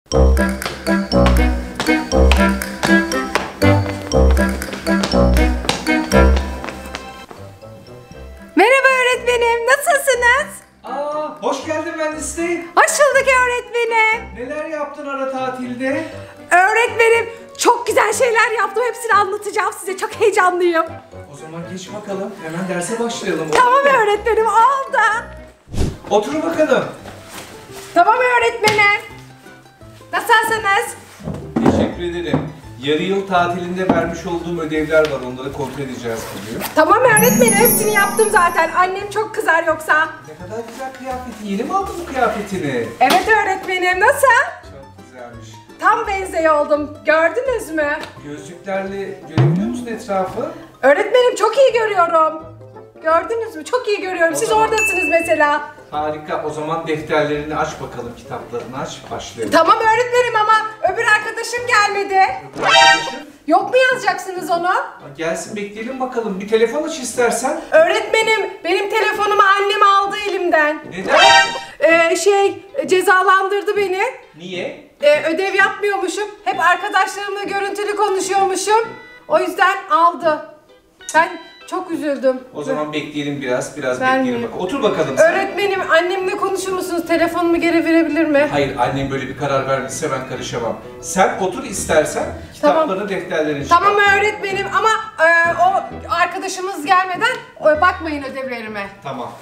Merhaba öğretmenim, nasılsınız? Hoş geldin mühendisliğe. Hoş bulduk öğretmenim. Neler yaptın ara tatilde? Öğretmenim, çok güzel şeyler yaptım. Hepsini anlatacağım size. Çok heyecanlıyım. O zaman geç bakalım. Hemen derse başlayalım. Tamam öğretmenim, oldu. Oturun bakalım. Tamam öğretmenim. Nasılsınız? Teşekkür ederim. Yarı yıl tatilinde vermiş olduğum ödevler var. Onları kontrol edeceğiz bugün. Tamam öğretmenim, hepsini yaptım zaten. Annem çok kızar yoksa. Ne kadar güzel kıyafeti. Yeni mi aldın bu kıyafetini? Evet öğretmenim, nasıl? Çok güzelmiş. Tam benzey oldum. Gördünüz mü? Gözlüklerle görebiliyor musun etrafı? Öğretmenim, çok iyi görüyorum. Gördünüz mü? Çok iyi görüyorum. Siz oradasınız mesela. Harika. O zaman defterlerini aç bakalım. Kitaplarını aç. Başlayalım. Tamam öğretmenim ama öbür arkadaşım gelmedi. Arkadaşım, Yok mu yazacaksınız onu? gelsin bekleyelim bakalım. Bir telefon aç istersen. Öğretmenim, benim telefonumu annem aldı elimden. Neden? Cezalandırdı beni. Niye? Ödev yapmıyormuşum. Hep arkadaşlarımla görüntülü konuşuyormuşum. O yüzden aldı. Ben çok üzüldüm. O zaman bekleyelim biraz Ben bekleyelim. mi? Otur bakalım sen. Öğretmenim, annemle konuşur musunuz? Telefonumu geri verebilir mi? Hayır, annem böyle bir karar vermişse ben karışamam. Sen otur istersen, kitaplarını, defterlerini çıkar. Tamam öğretmenim ama o arkadaşımız gelmeden bakmayın ödevlerime. Tamam.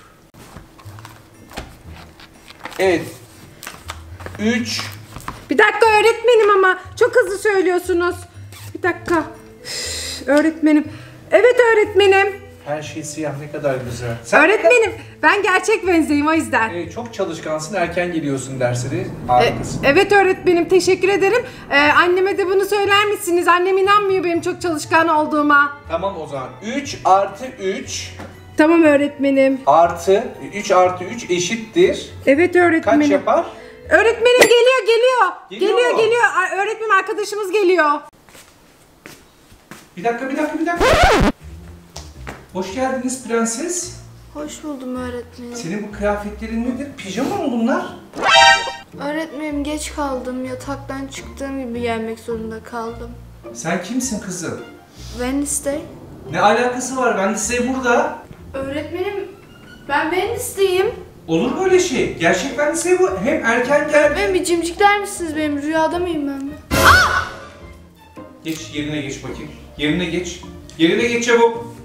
Evet. 3. Bir dakika öğretmenim ama çok hızlı söylüyorsunuz. Bir dakika. Öğretmenim. Evet öğretmenim. Her şey siyah, ne kadar güzel. Öğretmenim, ben gerçek benzeyim o yüzden. Çok çalışkansın, erken geliyorsun dersleri. Harikasın. Evet öğretmenim, teşekkür ederim. Anneme de bunu söyler misiniz? Annem inanmıyor benim çok çalışkan olduğuma. Tamam o zaman. 3 artı 3 Tamam öğretmenim. artı 3 artı 3 eşittir. Evet öğretmenim. Kaç yapar? Öğretmenim geliyor. Geliyor mu? Geliyor. Öğretmenim, arkadaşımız geliyor. Bir dakika. Hoş geldiniz prenses. Hoş buldum öğretmenim. Senin bu kıyafetlerin nedir? Pijama mı bunlar? Öğretmenim, geç kaldım. Yataktan çıktığım gibi gelmek zorunda kaldım. Sen kimsin kızım? Wednesday. Ne alakası var? Ben de size burada. Öğretmenim, ben Wednesday'im. Olur böyle şey. Gerçek ben de size bu. Hem erken geldi. Öğretmenim, bir cimcikler misiniz benim? Rüyada mıyım ben? Geç yerine geç bakayım. Yerine geç. Yerine geç çabuk.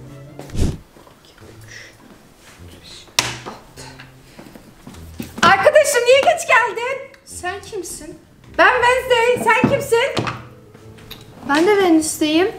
Arkadaşım, niye geç geldin? Sen kimsin? Ben Wednesday, sen kimsin? Ben de Wednesday'im.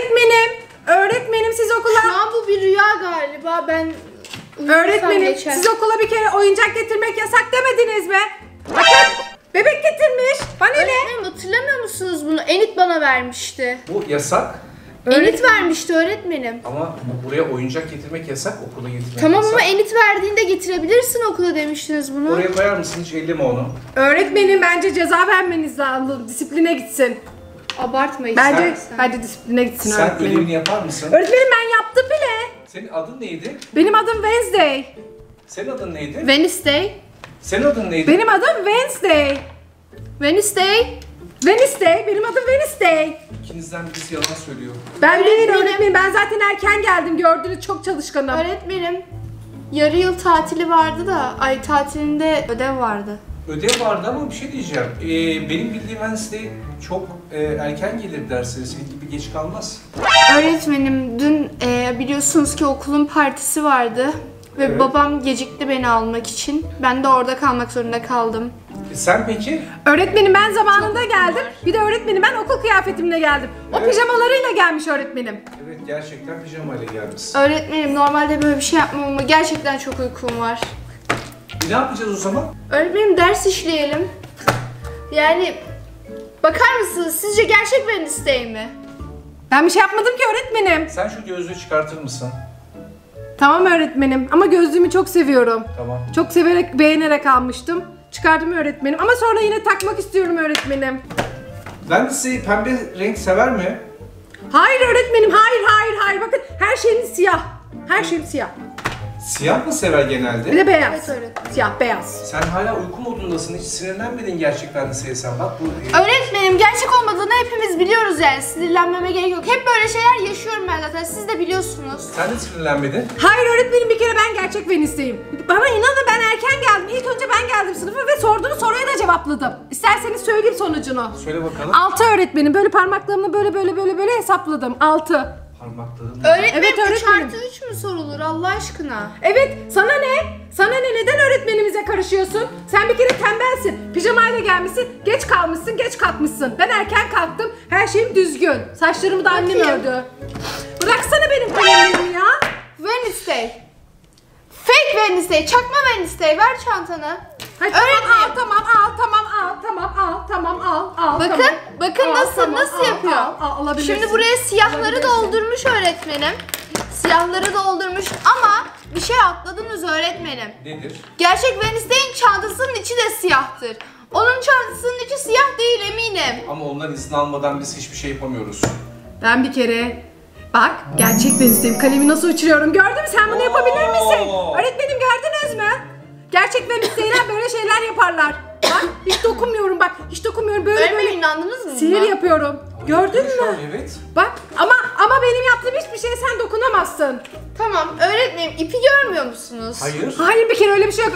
Öğretmenim siz okula... Şu an bu bir rüya galiba. Ben Öğretmenim, geçer. siz okula bir kere oyuncak getirmek yasak demediniz mi? Bakın, bebek getirmiş. Bana ne? Öğretmenim, hatırlamıyor musunuz bunu? Enit bana vermişti. Bu yasak. Enit vermişti öğretmenim. Ama buraya oyuncak getirmek yasak, okula getirmek Tamam yasak. ama Enit verdiğinde getirebilirsin okula demiştiniz bunu. Oraya koyar mısın? Hiç elleme onu. Öğretmenim, bence ceza vermeniz lazım. Disipline gitsin. Abartmayın. Bence disipline gitsin Sen öğretmenim. ödevini yapar mısın? Öğretmenim, ben yaptım bile. Senin adın neydi? Benim adım Wednesday. Senin adın neydi? Wednesday. Senin adın neydi? Benim adım Wednesday. Wednesday. Benim adım Wednesday. İkinizden birisi yalan söylüyor. Ben değil Öğretmenim. öğretmenim. Ben zaten erken geldim. Gördünüz, çok çalışkanım. Öğretmenim, yarı yıl tatili vardı da, ay tatilinde ödev vardı. Ödev vardı ama bir şey diyeceğim. Benim bildiğim Wednesday çok erken gelir derslere. Senin gibi geç kalmaz. Öğretmenim, dün biliyorsunuz ki okulun partisi vardı. Ve Evet. babam gecikti beni almak için. Ben de orada kalmak zorunda kaldım. Sen peki? Öğretmenim, ben zamanında geldim. Bir de öğretmenim, ben okul kıyafetimle geldim. O Evet. pijamalarıyla gelmiş öğretmenim. Evet, gerçekten pijamayla gelmişsin. Öğretmenim, normalde böyle bir şey yapmam ama gerçekten çok uykum var. Ne yapacağız o zaman? Öğretmenim, ders işleyelim. Yani bakar mısınız, sizce gerçek Wednesday mi? Ben bir şey yapmadım ki öğretmenim. Sen şu gözlüğü çıkartır mısın? Tamam öğretmenim, ama gözlüğümü çok seviyorum. Tamam. Çok severek, beğenerek almıştım. Çıkardım öğretmenim ama sonra yine takmak istiyorum öğretmenim. Wednesday pembe renk sever mi? Hayır öğretmenim, hayır. Bakın, her şeyim siyah. Her şeyim siyah. Siyah mı sever genelde? Bir de beyaz. Evet öğretmenim. Siyah beyaz. Sen hala uyku modundasın. Hiç sinirlenmedin gerçekten de sen. Bak bu... Öğretmenim gerçek olmadığını hepimiz biliyoruz yani. Sinirlenmeme gerek yok. Hep böyle şeyler yaşıyorum ben zaten. Siz de biliyorsunuz. Sen de sinirlenmedin. Hayır öğretmenim, bir kere ben gerçek Wednesday'im. Bana inanın, ben erken geldim. İlk önce ben geldim sınıfa ve sorduğunuz soruya da cevapladım. İsterseniz söyleyeyim sonucunu. Söyle bakalım. 6 öğretmenim. Böyle parmaklarımla böyle hesapladım. 6. Parmaklarım. Öğretmenim Evet, 3 öğretmenim. artı 3 mü sorulur Allah aşkına? Evet, sana ne? Sana ne? Neden öğretmenimize karışıyorsun? Sen bir kere tembelsin. Pijamayla gelmişsin, geç kalmışsın, geç kalkmışsın. Ben erken kalktım, her şeyim düzgün. Saçlarımı da annem Bakayım. ördü. Bıraksana benim kalemimi ya. Wednesday. Fake Wednesday, çakma Wednesday. Ver çantanı. Hayır, Öğretmenim. tamam al. Bakın, tamam. bakın Al, nasıl tamam, nasıl al, yapıyor. alabilirsin. Şimdi buraya siyahları Alabilirsin. doldurmuş öğretmenim. Siyahları doldurmuş ama bir şey atladınız öğretmenim. Nedir? Gerçek Wednesday'in çantasının içi de siyahtır. Onun çantasının içi siyah değil eminim. Ama ondan izin almadan biz hiçbir şey yapamıyoruz. Ben bir kere bak gerçek Wednesday'im, kalemi nasıl uçuruyorum, gördün mü? Sen bunu yapabilir misin? Öğretmenim gördünüz mü? Gerçek Wednesday'ler böyle şeyler yaparlar. Bak hiç dokunmuyorum, bak hiç dokunmuyorum, böyle Öğretmenim inandınız mı sihir buna? yapıyorum. Gördün Şu an, mü? evet. Bak ama benim yaptığım hiçbir şeye sen dokunamazsın. Tamam öğretmenim ipi görmüyor musunuz? Hayır. Hayır, bir kere öyle bir şey yok.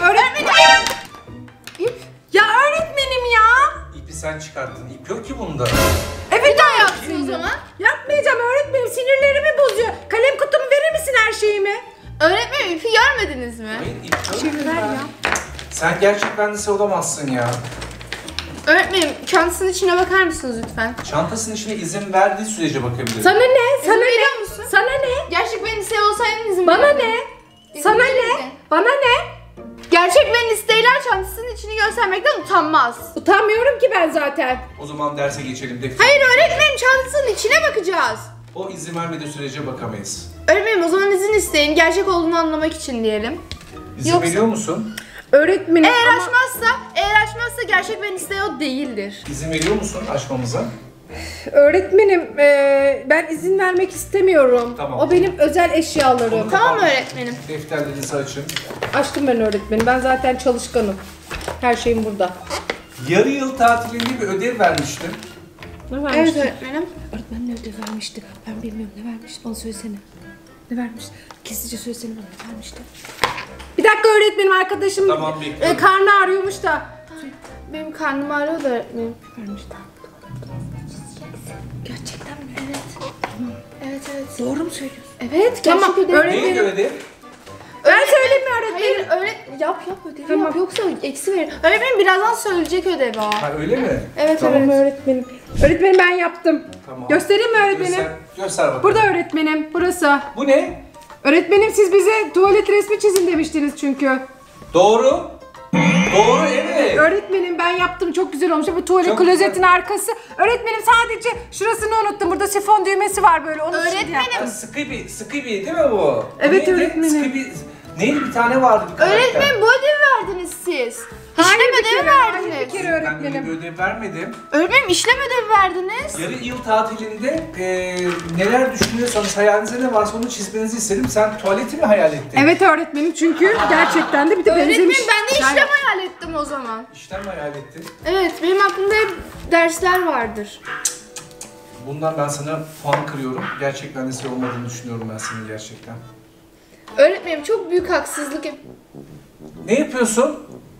İp. Ya öğretmenim ya. İpi sen çıkarttın. İp yok ki bunda. Evet, Bir daha yapsın o zaman. yapmayacağım öğretmenim, sinirlerimi bozuyor. Kalem kutumu verir misin, her şeyimi? Öğretmenim ipi görmediniz mi? Hayır ip yok. Şimdi ver ya. Sen gerçek bendisi olamazsın ya. Öğretmenim çantasının içine bakar mısınız lütfen? Çantasının içine izin verdiği sürece bakabilirim. Sana ne? Sana veriyor ne? musun? Sana ne? Gerçek Wednesday olsaydın izin Bana verirdin. ne? İzin Sana verirdin. ne? Bana ne? Gerçek Wednesday'ler çantasının içini göstermekten utanmaz. Utanmıyorum ki ben zaten. O zaman derse geçelim. Defter. Hayır öğretmenim çantasının içine bakacağız. O izin vermediği sürece bakamayız. Öğretmenim o zaman izin isteyin. Gerçek olduğunu anlamak için diyelim. İzin Yoksa- veriyor musun? Öğretmenim Eğer açmazsa gerçek Wednesday o değildir. İzin veriyor musun açmamıza? öğretmenim ben izin vermek istemiyorum. Tamam. O benim özel eşyalarım. Tamam öğretmenim. Defterlerinizi açın. Açtım ben öğretmenim. Ben zaten çalışkanım. Her şeyim burada. Yarı yıl tatilinde bir ödev vermiştim. Ne Evet vermişti? öğretmenim. Öğretmen ne ödev vermişti? Ben bilmiyorum, ne vermişti? Bana söylesene. Ne vermiş? Kesince söylesene bana, ne vermişti? Bir dakika öğretmenim, arkadaşım Tamam, bekliyorum. karnı ağrıyormuş da. Benim karnım ağrıyor da öğretmenim. Vermişti. Gerçekten mi? Evet evet. Doğru mu söylüyorsun? Evet Tamam, gerçek ödev. öğretmenim. Neydi ödev? Ben söyleyeyim mi öğretmenim? Hayır yap ödevi Tamam. yap yoksa eksi verir. Öğretmenim birazdan söyleyecek ödevi o. Ha öyle mi? Evet Tamam evet. öğretmenim. Öğretmenim ben yaptım. Tamam. Göstereyim mi öğretmenim? Göster bakalım. Burada öğretmenim, burası. Bu ne? Öğretmenim siz bize tuvalet resmi çizin demiştiniz çünkü. Doğru. Doğru evet. Öğretmenim ben yaptım, çok güzel olmuş. Bu tuvalet Çok klozetin güzel. arkası. Öğretmenim sadece şurasını unuttum. Burada sifon düğmesi var böyle. Onu Öğretmenim. şimdi yaptım. Ha, Skibi değil mi bu? Evet, Neydi? öğretmenim. Skibi. Neydi bir tane vardı bir karakter. Öğretmenim bu ödevi verdiniz siz. Hayır, İşlem bir ödevi kere, hayır, bir verdiniz. kere Ben öyle öğretmenim. bir ödev vermedim. Öğretmenim işlem ödevi verdiniz. Yarı yıl tatilinde neler düşünüyorsanız, hayalinizde ne varsa onu çizmenizi istedim. Sen tuvaleti mi hayal ettin? Evet öğretmenim, çünkü gerçekten de bir de Öğretmenim benzemiş. ben de işlem Yani- hayal ettim o zaman. İşten mi hayal ettin? Evet benim aklımda hep dersler vardır. Bundan ben sana puan kırıyorum. Gerçekten lise olmadığını düşünüyorum ben senin gerçekten. Öğretmenim çok büyük haksızlık Ne yapıyorsun?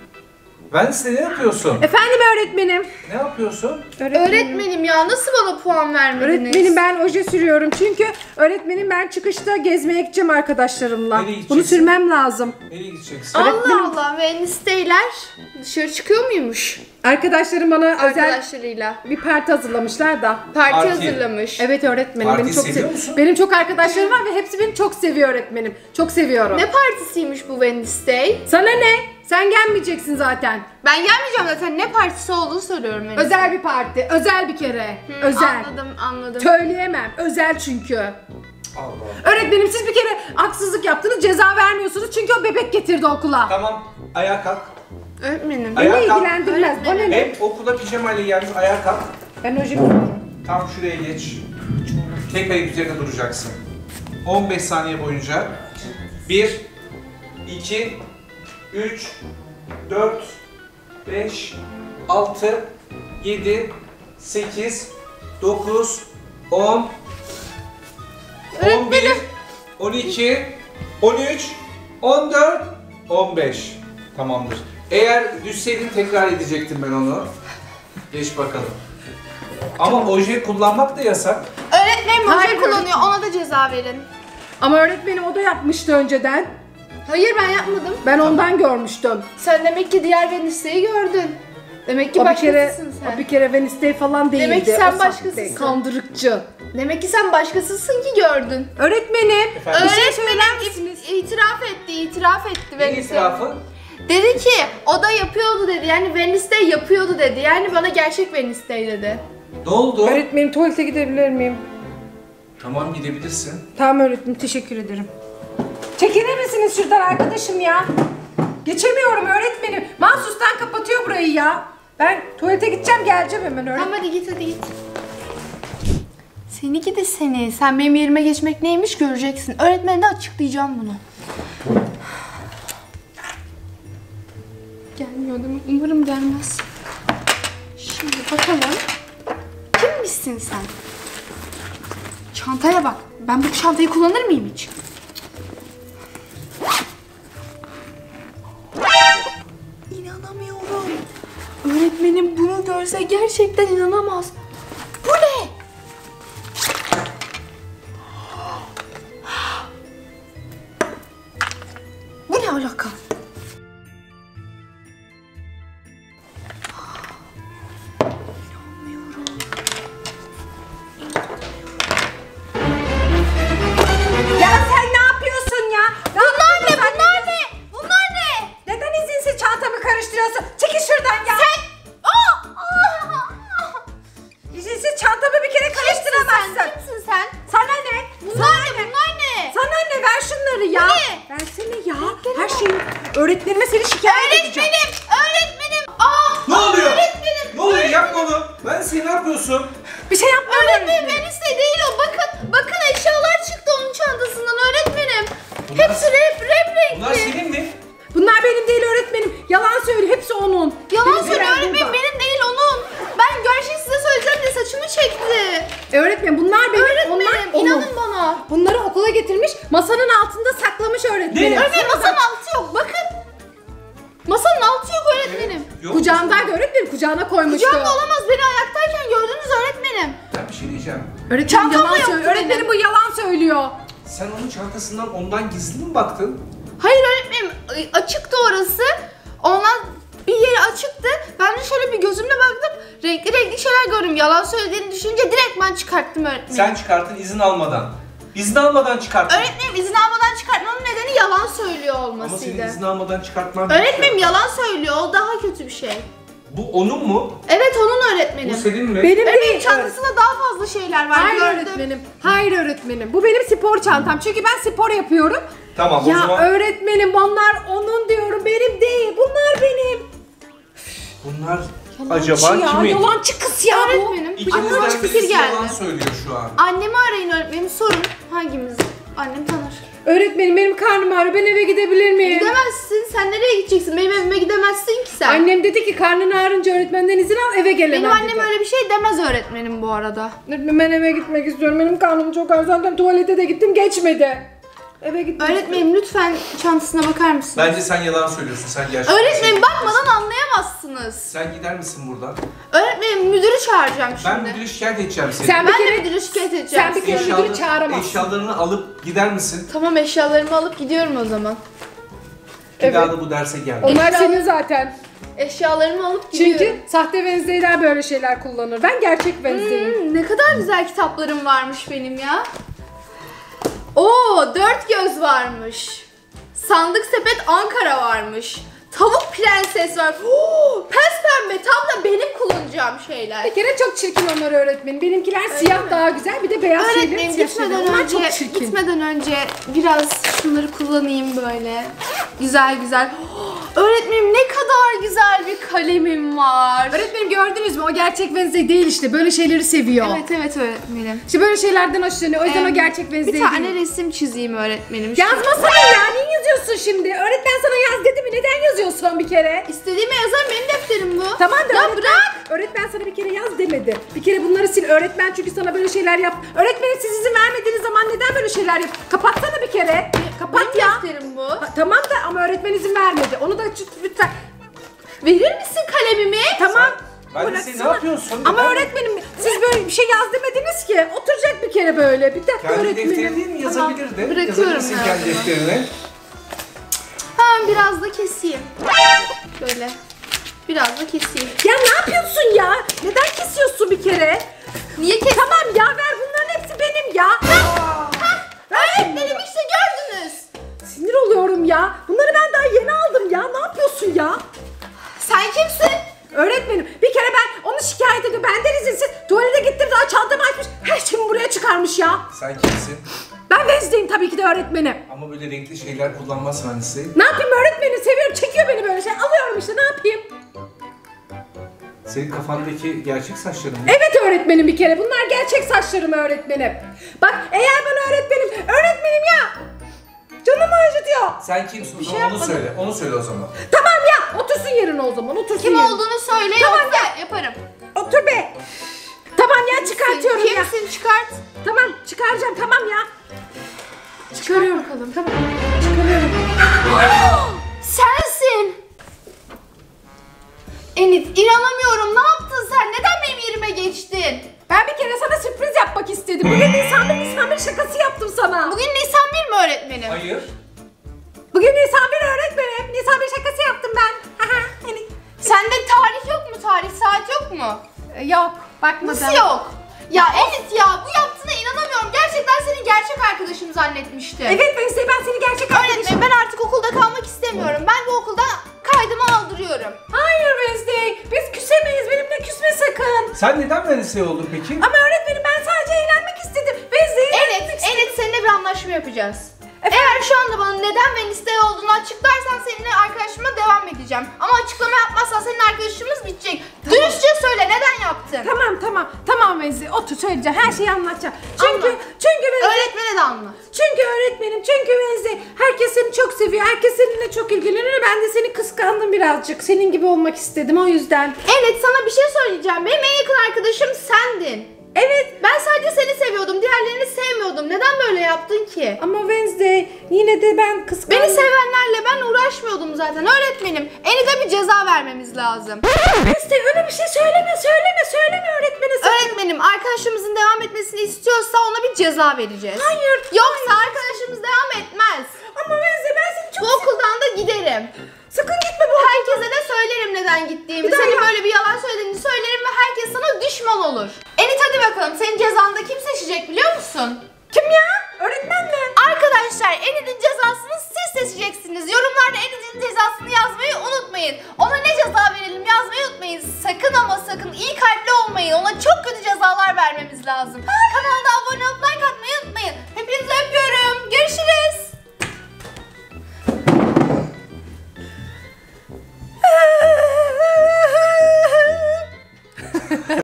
Ben size ne yapıyorsun? Efendim öğretmenim. Ne yapıyorsun? Öğretmenim ya nasıl bana puan vermediniz? Öğretmenim ben oje sürüyorum çünkü öğretmenim ben çıkışta gezmeye gideceğim arkadaşlarımla. Nereye gideceksin? Bunu sürmem lazım. Nereye gideceksin? Allah Allah Wednesday'ler dışarı çıkıyor muymuş Arkadaşlarım bana özel arkadaşlarıyla? bir parti hazırlamışlar da. Parti Parti. hazırlamış. Evet öğretmenim, Parti beni çok seviyor musun? Benim çok arkadaşlarım var ve hepsi beni çok seviyor öğretmenim. Çok seviyorum. Ne partisiymiş bu Wednesday? Sana ne? Sen gelmeyeceksin zaten. Ben gelmeyeceğim zaten ne partisi olduğunu soruyorum Wednesday. Özel bir parti, özel bir kere. Özel. Anladım. Söyleyemem. Özel çünkü. Allah. Öğretmenim siz bir kere haksızlık yaptınız, ceza vermiyorsunuz çünkü o bebek getirdi okula. Tamam, ayağa kalk. Öğretmenim. Ayağa Beni kalk. ilgilendirmez. O ne? Hep okula pijamayla gelmiş, ayağa kalk. Ben oje biliyorum. Tam şuraya geç. Tek ayak üzerinde duracaksın. 15 saniye boyunca. 1, 2, 3, 4, 5, 6, 7, 8, 9, 10, 11, 12, 13, 14, 15. Tamamdır. Eğer düşseydin tekrar edecektim ben onu. Geç bakalım. Ama oje kullanmak da yasak. Öğretmenim Hayır, oje kullanıyor, ona da ceza verin. Ama öğretmenim o da yapmıştı önceden. Hayır, ben yapmadım. Ben ondan görmüştüm. Sen demek ki diğer Wednesday'i gördün. Demek ki O bir kere, başkasısın sen. o bir kere Wednesday falan değildi. Demek ki sen O sahte, başkasısın. Kandırıkçı. Demek ki sen başkasısın ki gördün. Öğretmenim. Efendim? Bir şey Öğretmenim söyler misiniz? itiraf etti Ne Wednesday. itirafı? Dedi ki o da yapıyordu dedi. Yani Wednesday yapıyordu dedi. Yani bana gerçek Wednesday dedi. Ne oldu? Öğretmenim tuvalete gidebilir miyim? Tamam, gidebilirsin. Tamam öğretmenim, teşekkür ederim. Çekilir misiniz şuradan arkadaşım ya? Geçemiyorum öğretmenim. Mahsustan kapatıyor burayı ya. Ben tuvalete gideceğim, geleceğim hemen öğretmenim. Tamam hadi git. Seni gidi seni. Sen benim yerime geçmek neymiş göreceksin. Öğretmene de açıklayacağım bunu. Gelmiyor değil mi? Umarım gelmez. Şimdi bakalım. Kimmişsin sen? Çantaya bak. Ben bu çantayı kullanır mıyım hiç? İnanamıyorum. Öğretmenim bunu görse gerçekten inanamaz. Bu ne? Bu ne alaka? Ya sen ne yapıyorsun ya? Bunlar ne? Bunlar ne? Bunlar ne? Neden izinsiz çantamı karıştırıyorsun? Çekil şuradan ya. İzinsiz çantamı bir kere karıştıramazsın. Kimsin sen? Sana ne? Bunlar ne? Bunlar ne? Sana ne? Ver şunları ya. Bu ne? Versene ya. Her şeyi öğretmenime seni şikayet edeceğim. Öğretmenim. Ne oluyor? Öğretmenim. Ne oluyor? Yapma onu. Ben seni ne yapıyorsun? Bir şey yapmıyorum Öğretmenim öğretmenim. Wednesday değil o. Bakın eşyalar çıktı onun çantasından öğretmenim. Hepsi rap Bunlar renkli. senin mi? Bunlar benim değil öğretmenim. Yalan söylüyor. Hepsi onun. Yalan Benim söylüyor herhalde öğretmenim, burada. benim değil onun. Ben gerçeği size söyleyeceğim diye saçımı çekti. Öğretmenim bunlar benim. Öğretmenim Onlar onun. inanın bana. Bunları okula getirmiş. Masanın altında saklamış öğretmenim. Ne? Öğretmenim masanın altı yok bakın. Masanın altı yok öğretmenim. Yok. Kucağındaydı öğretmenim. Kucağına koymuştu. Kucağımda olamaz, beni ayaktayken gördünüz öğretmenim. Ben bir şey diyeceğim. Öğretmenim Çantamda yalan yoktu söylüyor. Öğretmenim benim. bu yalan söylüyor. Sen onun çantasından ondan gizli mi baktın? Hayır öğretmenim, açıktı orası. Ondan bir yeri açıktı. Ben de şöyle bir gözümle baktım. Renkli renkli şeyler gördüm. Yalan söylediğini düşünce direkt ben çıkarttım öğretmenim. Sen çıkarttın izin almadan. İzin almadan çıkarttın. Öğretmenim izin almadan çıkartmamın nedeni yalan söylüyor Ama senin olmasıydı. izin almadan çıkartman... Öğretmenim yalan söylüyor, o daha kötü bir şey. Bu onun mu? Evet onun Bu öğretmenim. senin mi? Benim Öğretmenim değil. çantasında daha fazla şeyler var. Hayır gördüm. öğretmenim. Hayır öğretmenim. Bu benim spor çantam. Çünkü ben spor yapıyorum. Tamam o Ya zaman... öğretmenim onlar onun diyorum. Benim değil. Bunlar benim. Bunlar Yalancı acaba ya, kimin? Yalancı kız ya bu. Öğretmenim aklıma İkinizden bir fikir birisi geldi. yalan söylüyor şu an. Annemi arayın öğretmenim, sorun hangimiz? Annem tanır. Öğretmenim benim karnım ağrıyor. Ben eve gidebilir miyim? Gidemezsin. Sen nereye gideceksin? Benim evime gidemezsin ki sen. Annem dedi ki karnın ağrınca öğretmenden izin al, eve gelemem Benim annem dedi. öyle bir şey demez öğretmenim bu arada. Öğretmenim ben eve gitmek istiyorum. Benim karnım çok ağrıyor. Zaten tuvalete de gittim, geçmedi. Eve gitmek Öğretmenim lütfen çantasına bakar mısınız? Bence sen yalan söylüyorsun. Sen gerçekten... Öğretmenim bakmadan anlayamazsınız. Sen gider misin buradan? Öğretmenim müdürü çağıracağım Ben şimdi. müdürü şikayet edeceğim seni. Sen Ben bir de kere- müdürü şikayet edeceğim. Sen bir kere müdürü çağıramazsın. Eşyalarını alıp gider misin? Tamam eşyalarımı alıp gidiyorum o zaman. Bir Evet. daha da bu derse gelme. Onlar Eşya- senin zaten. Eşyalarımı alıp gidiyorum. Çünkü sahte Wednesday'ler böyle şeyler kullanır. Ben gerçek Wednesday'im. Ne kadar güzel kitaplarım varmış benim ya. Oo, 4 göz varmış. Sandık sepet Ankara varmış. Tavuk prenses var. Oo, pes pembe tam da benim kullanacağım şeyler. Bir kere çok çirkin onlar öğretmenim. Benimkiler siyah mi? daha güzel. Bir de beyaz şeyler. Öğretmenim siyah şeyler. Onlar çok çirkin. gitmeden önce biraz şunları kullanayım böyle. Güzel güzel. Öğretmenim ne kadar güzel bir kalemim var. Öğretmenim gördünüz mü? O gerçek Wednesday değil işte. Böyle şeyleri seviyor. Evet öğretmenim. İşte böyle şeylerden hoşlanıyor. O yüzden o gerçek Wednesday Bir tane değil. resim çizeyim öğretmenim. Yazmasana ya. Niye yazıyorsun? yapıyorsun şimdi? Öğretmen sana yaz dedi mi? Neden yazıyorsun bir kere? İstediğime yazarım, benim defterim bu. Tamam da Ya öğretmen, bırak. öğretmen sana bir kere yaz demedi. Bir kere bunları sil. Öğretmen çünkü sana böyle şeyler yap. Öğretmenin siz izin vermediğiniz zaman neden böyle şeyler yap? Kapatsana bir kere. Kapat Benim ya. defterim bu. Tamam da ama öğretmen izin vermedi. Onu da lütfen. Verir misin kalemimi? Tamam. Ben de Bıraksana. ne yapıyorsun? Ama Neden? öğretmenim siz böyle bir şey yaz demediniz ki. Oturacak bir kere böyle. Bir dakika Kendi öğretmenim. defteri değil mi? Yazabilirdi. bırakıyorum Yazabilirsin ya. kendi defterine. Hemen biraz da keseyim. Böyle. Biraz da keseyim. Ya ne yapıyorsun ya? Neden kesiyorsun bir kere? Niye kes? Tamam ya ver, bunların hepsi benim ya. Öğretmenim işte gördünüz. Sinir oluyorum ya. Bunları ben daha yeni aldım ya. Ne yapıyorsun ya? Sen kimsin? Öğretmenim bir kere ben onu şikayet ediyorum. Benden izinsiz tuvalete gittim, daha çantamı açmış. Her şeyimi buraya çıkarmış ya. Sen kimsin? Ben Wednesday'im tabii ki de öğretmenim. Ama böyle renkli şeyler kullanmaz mühendisliği. Ne yapayım, öğretmeni seviyorum. Çekiyor beni böyle şey. Alıyorum işte, ne yapayım? Senin kafandaki gerçek saçların mı? Evet öğretmenim bir kere. Bunlar gerçek saçlarım öğretmenim. Bak eğer bana öğretmenim ya. Canımı acıtıyor. Sen kimsin? O şey zaman onu yapmadım. söyle. Onu söyle o zaman. Tamam ya, otursun yerine o zaman. Otursun Kim yerine. olduğunu söyle Tamam yoksa yaparım. Otur be. Tamam ya, çıkartıyorum ya. Kimsin çıkart. Tamam çıkaracağım, tamam ya. Çıkarıyorum. bakalım. Tamam. Çıkarıyorum. Sensin. Enit inanamıyorum, ne yaptın sen? Neden benim yerime geçtin? Ben bir kere sana sürpriz yapmak istedim. Bugün Nisan 1 şakası yaptım sana. Bugün Nisan 1 mi öğretmenim? Hayır. Bugün Nisan 1 öğretmenim. Nisan 1 şakası yaptım ben. Yani, Sende tarih yok mu? Tarih saat yok mu? yok. Bakmadım. Nasıl yok? Ya Enit ya, bu yaptığına inanamıyorum. Gerçekten senin gerçek arkadaşım zannetmiştim. Evet Wednesday, ben seni gerçek arkadaşım. Öğretmenim, ben artık okulda kalmak istemiyorum. Ben bu okuldan kaydımı aldırıyorum. Hayır Wednesday. Biz küsemeyiz. Benimle küsme sakın. Sen neden mühendisliği oldun peki? Ama öğretmenim ben sadece eğlenmek istedim. Wednesday'i Enit seninle bir anlaşma yapacağız. Eğer şu anda bana neden ve liste olduğunu açıklarsan seninle arkadaşıma devam edeceğim. Ama açıklama yapmazsan senin arkadaşımız bitecek. Dürüstçe söyle, neden yaptın? Tamam Wednesday. Otur, söyleyeceğim. Her şeyi anlatacağım. Çünkü Anlat. Wednesday. Öğretmene de anlat. Çünkü öğretmenim, çünkü Wednesday. Herkes seni çok seviyor. Herkes seninle çok ilgileniyor. Ben de seni kıskandım birazcık. Senin gibi olmak istedim o yüzden. Evet, sana bir şey söyleyeceğim. Benim en yakın arkadaşım sendin. Evet. Ben sadece seni seviyordum. Diğerlerini sevmiyordum. Neden böyle yaptın ki? Ama Wednesday yine de ben kıskandım. Beni sevenlerle ben uğraşmıyordum zaten öğretmenim. Enit'e bir ceza vermemiz lazım. Wednesday öyle bir şey söyleme öğretmene sakın. Öğretmenim, arkadaşımızın devam etmesini istiyorsa ona bir ceza vereceğiz. Hayır. Yoksa arkadaşımız devam etmez. Ama Wednesday ben seni çok Bu okuldan da giderim. Sakın gitme bu Herkese de söylerim neden gittiğimi. Bir daha Senin yap. böyle bir yalan söylediğini söylerim ve herkes sana düşman olur. Enit hadi bakalım, senin cezanda kim seçecek biliyor musun? Kim ya? Öğretmen mi? Arkadaşlar, Enit'in cezasını siz seçeceksiniz. Yorumlarda Enit'in cezasını yazmayı unutmayın. Ona ne ceza verelim yazmayı unutmayın. Sakın ama sakın iyi kalpli olmayın. Ona çok kötü cezalar vermemiz lazım. Kanalda abone olup